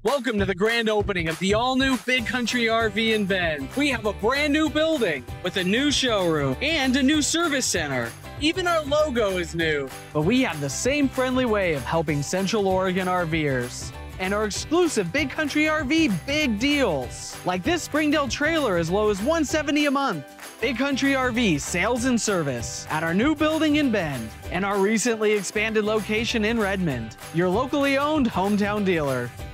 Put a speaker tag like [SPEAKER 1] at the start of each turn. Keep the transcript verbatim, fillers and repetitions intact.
[SPEAKER 1] Welcome to the grand opening of the all-new Big Country R V in Bend. We have a brand new building with a new showroom and a new service center. Even our logo is new. But we have the same friendly way of helping Central Oregon RVers. And our exclusive Big Country R V big deals. Like this Springdale trailer as low as one hundred seventy dollars a month. Big Country R V sales and service at our new building in Bend and our recently expanded location in Redmond. Your locally owned hometown dealer.